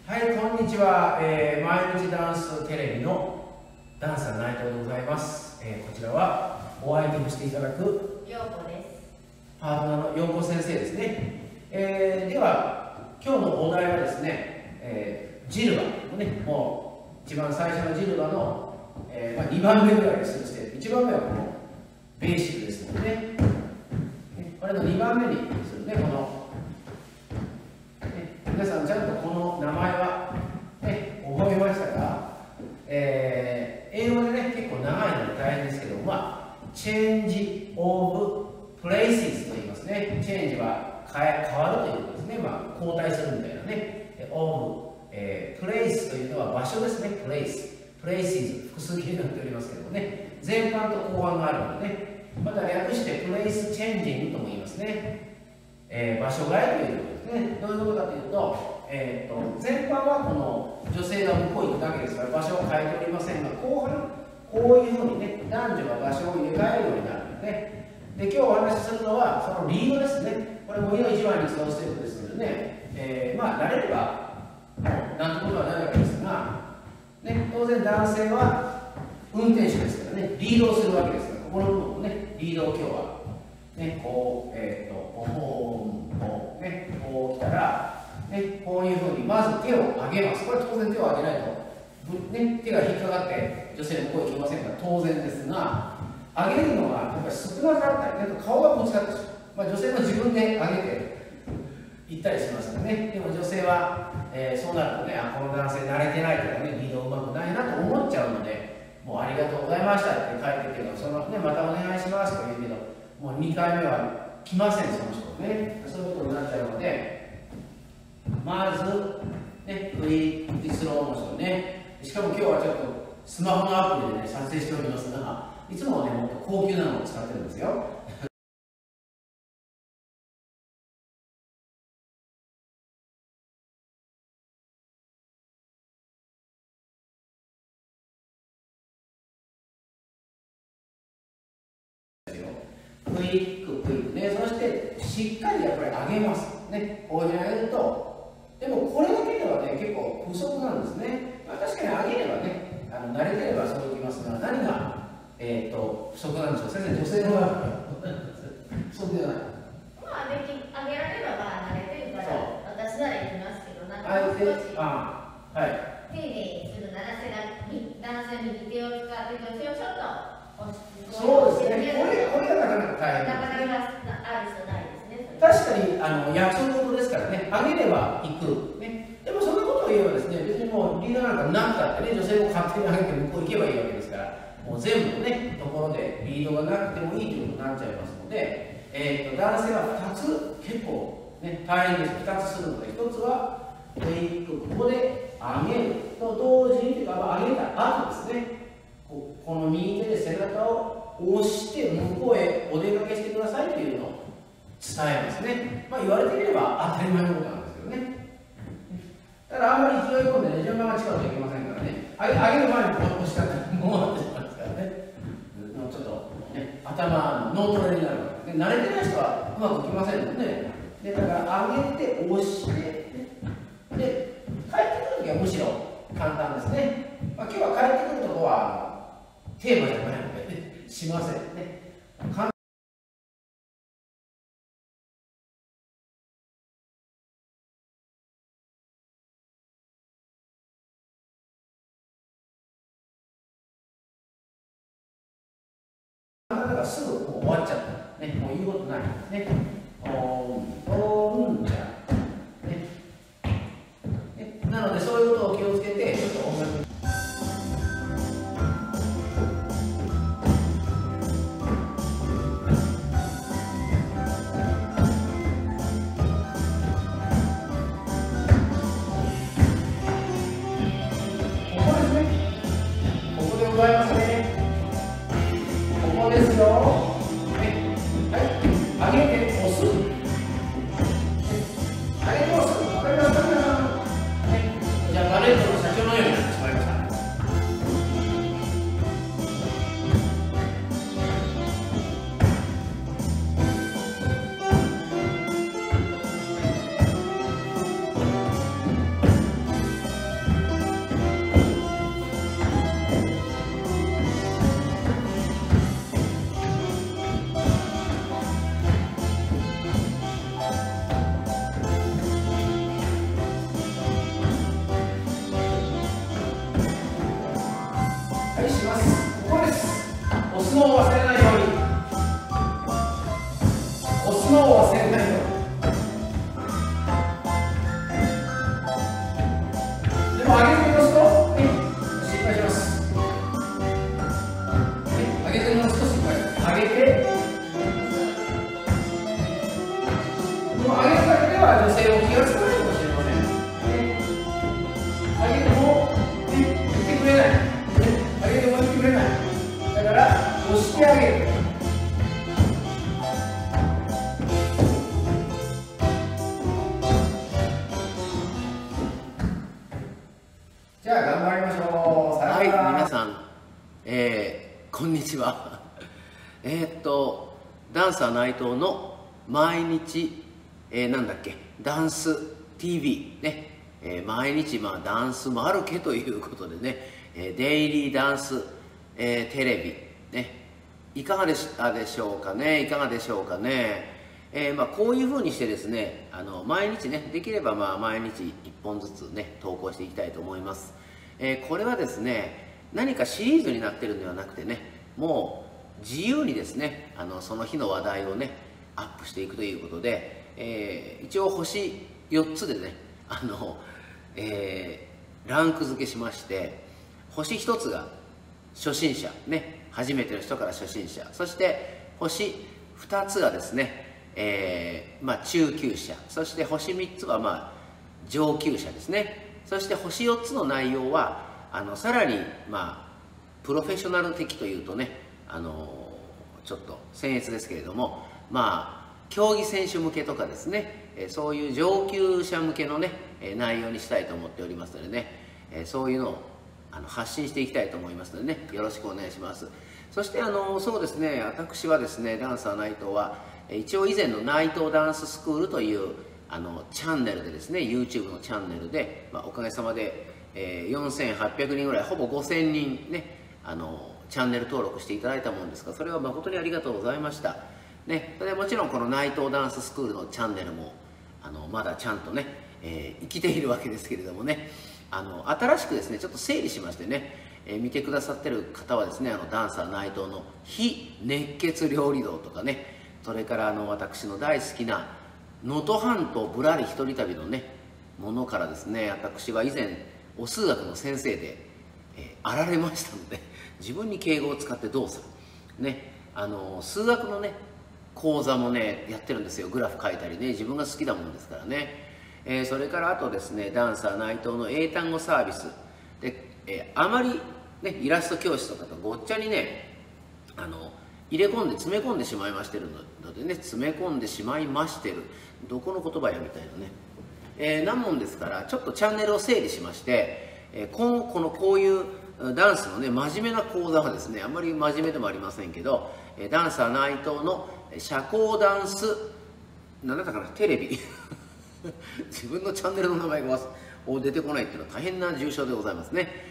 はい、こんにちは、毎日ダンステレビのダンサー内藤でございます。こちらはお相手をしていただく陽子です。 パートナーの陽子先生ですね。では今日のお題はですね、ジルバのね、もう一番最初のジルバの、2番目ぐらいにするステップ、1番目はこのベーシックですのでね、これの2番目にするね、この皆さんちゃんとこの名前は、ね、覚えましたか？英語でね、結構長いので大変ですけど、チェンジ・オブ・プレイスと言いますね。チェンジは変わるということですね。交代するみたいなね。オブ、プレイスというのは場所ですね。プレイス。プレイシーズ、複数形になっておりますけどもね。前半と後半があるのでね。また略してプレイスチェンジングとも言いますね。場所替えということですね。どういうことかというと、前半はこの女性が向こうに行くだけですから場所を変えておりませんが、後半こういうふうにね、男女が場所を入れ替えるようになるので、今日お話しするのはそのリードですね。これも一番に使うステップですのでね、慣れればなんてことはないわけですが、ね、当然男性は運転手ですからね、リードをするわけですから、ここの部分をね、リードを今日はね、こう、こうね、こう来たら、ね、こういうふうにまず手を上げます。これ当然手を上げないと、ね、手が引っかかって女性の声聞きませんから当然ですが、上げるのがやっぱり少なかったり、顔がぶつかってしまう。女性も自分で上げていったりしますからね。でも女性は、そうなるとね、この男性慣れてないとかね、リードうまくないなと思っちゃうので、もうありがとうございましたって書いてるけど、そのね、またお願いしますと言うけど、もう2回目は来ません、その人ね。そういうことになっちゃうので、まず、ね、クイックスローモーションね。しかも今日はちょっとスマホのアプリでね、撮影しておりますが、いつもはね、もっと高級なのを使ってるんですよ。クイック、クイックね。そして、しっかりやっぱり上げます。ね、こういうふうに上げると、でもこれだけではね、結構不足なんですね。確かに上げればね、慣れてればそういきますが、何が、不足なんでしょう。先生、女性の場合そうではない。 上げられれば慣れてるから、私なら行きますけど、 相手、 少し丁寧にするなら、男性右手を使って女性をちょっと押して、 そうですね。これがなかなか大変。 なかなかある人ないですね。 確かに約束事ですからね、上げれば行く、ね、でもそんなことを言えばですね、別にもうリーダーなんかなくたってね、女性も勝手に上げて向こう行けばいいわけですから、もう全部のね、ところでリードがなくてもいいということになっちゃいますので、男性は2つ結構、ね、大変です。2つするので、1つはクイック、ここで上げると同時にというか、上げた後ですね、この右手で背中を押して向こうへお出かけしてくださいというのを伝えますね。言われてみれば当たり前のことなんですけどね。ただあんまり勢い込んでね、順番が違うといけませんからね。上げる前に押したらもうってしまいますからね。もうちょっとね、頭の脳トレになるわけですね。慣れてない人はうまくいきませんので、だから上げて押して、で、帰ってくるときはむしろ簡単ですね。今日は帰ってくるところはテーマじゃないので、ね、しませんね。すぐもう終わっちゃった。ね、もう言うことない。ね。じゃね。なので、そういうことを気をつけて、ちょっと音楽。ここですね。ここでございますね。ここですよ。上げて押す。上げて押す。わかりますか？じゃあバレットの社長のようになってしまいました。 スノーを忘れないように、おスノーを忘れないように。でも上げてみますと、はい、失敗します。はい、上げてみますと失敗。上げて、でも上げるだけでは女性を気がつかないかもしれません。上げても言ってくれない。上げても言ってくれない。だから押してあげる。じゃあ頑張りましょう。はい、皆さん、こんにちは。ダンサー内藤の毎日、なんだっけ、ダンス TV ね、毎日ダンスもあるけということでね、デイリーダンス、テレビね、いかがでしょうかね、いかがでしょうかね。こういうふうにしてですね、毎日ね、できれば毎日1本ずつね投稿していきたいと思います。これはですね、何かシリーズになってるんではなくてね、もう自由にですね、その日の話題をねアップしていくということで、一応星4つでね、ランク付けしまして、星1つが初心者ね、初めての人から初心者、そして星2つがですね、中級者、そして星3つは上級者ですね。そして星4つの内容はさらにプロフェッショナル的というとね、ちょっと僭越ですけれども、競技選手向けとかですね、そういう上級者向けのね内容にしたいと思っておりますのでね、そういうのを発信していきたいと思いますのでね、よろしくお願いします。そしてそうですね、私はですね、ダンサー内藤は一応以前の内藤ダンススクールというチャンネルでですね、 YouTube のチャンネルで、おかげさまで、4800人ぐらい、ほぼ5000人ねチャンネル登録していただいたもんですから、それは誠にありがとうございましたね。それでもちろんこの内藤ダンススクールのチャンネルもまだちゃんとね、生きているわけですけれどもね、新しくですねちょっと整理しましてね、見てくださってる方はですね、ダンサー内藤の非熱血料理道とかね、それから私の大好きな能登半島ぶらり一人旅のねものからですね、私は以前お数学の先生で、あられましたので、自分に敬語を使ってどうするね、数学のね講座もねやってるんですよ。グラフ書いたりね、自分が好きなものですからね。それからあとですね、ダンサー内藤の英単語サービスで、あまりねイラスト教室とかとごっちゃにね入れ込んで詰め込んでしまいましてるのでね、詰め込んでしまいましてる、どこの言葉やみたいなね、なもんですから、ちょっとチャンネルを整理しまして、こういうダンスのね真面目な講座はですね、あんまり真面目でもありませんけど、ダンサー内藤の社交ダンス何だったかな、テレビ自分のチャンネルの名前が出てこないっていうのは大変な重症でございますね。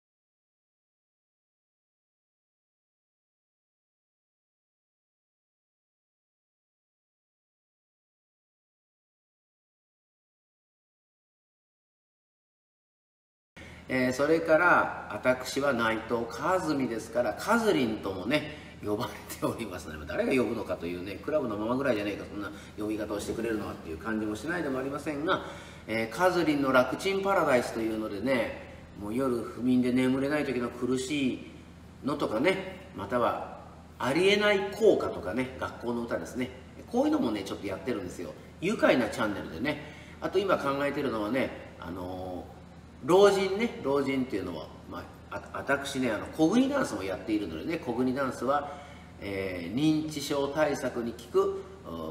それから私は内藤和美ですから、カズリンともね呼ばれておりますので、誰が呼ぶのかというね、クラブのママぐらいじゃねえか、そんな呼び方をしてくれるのはっていう感じもしないでもありませんが、カズリンの楽ちんパラダイスというのでね、もう夜不眠で眠れない時の苦しいのとかね、またはありえない効果とかね、学校の歌ですね、こういうのもねちょっとやってるんですよ。愉快なチャンネルでね。あと今考えてるのはね、老人っていうのは、私ね小国ダンスもやっているのでね、小国ダンスは、認知症対策に効く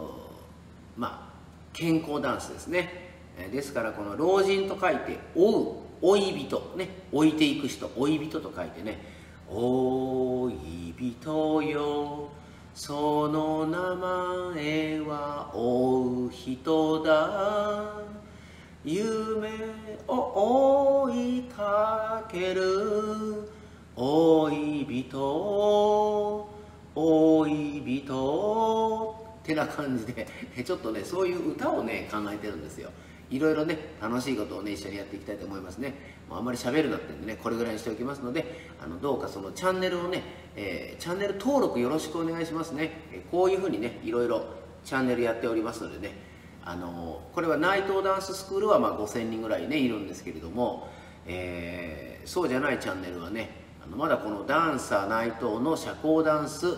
健康ダンスですね。ですからこの老人と書いて追い人ね、置いていく人、追い人と書いてね、追い人よその名前は追う人だ、夢を追いかける追い人追い人ってな感じで、ちょっとねそういう歌をね考えてるんですよ。 いろいろね楽しいことをね一緒にやっていきたいと思いますね。もうあんまり喋るなってんでねこれぐらいにしておきますので、どうかそのチャンネルをね、チャンネル登録よろしくお願いしますね。こういうふうにねいろいろチャンネルやっておりますのでね、これは内藤ダンススクールはまあ5000人ぐらいねいるんですけれども、そうじゃないチャンネルはねまだこのダンサー内藤の社交ダンス、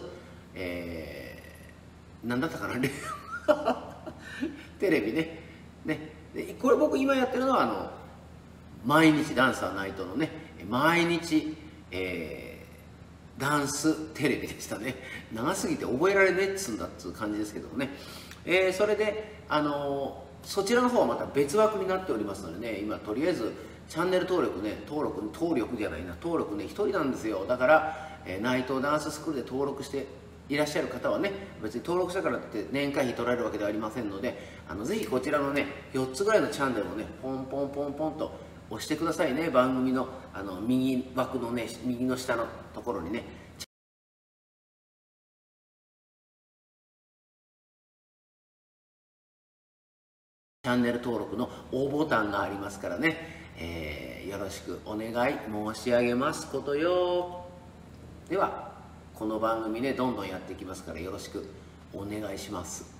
なんだったかなテレビねでこれ僕今やってるのは毎日ダンサーナイトのね毎日、ダンステレビでしたね。長すぎて覚えられねえっつうんだっつう感じですけどもね、それでそちらの方はまた別枠になっておりますのでね、今とりあえずチャンネル登録ね登録ね1人なんですよ。だから、内藤ダンススクールで登録していらっしゃる方はね、別に登録したからって年会費取られるわけではありませんので、ぜひこちらのね4つぐらいのチャンネルをねポンポンポンポンと押してくださいね。番組の右枠のね右の下のところにねチャンネル登録の応ボタンがありますからね、よろしくお願い申し上げますことよ。ではこの番組ねどんどんやっていきますからよろしくお願いします。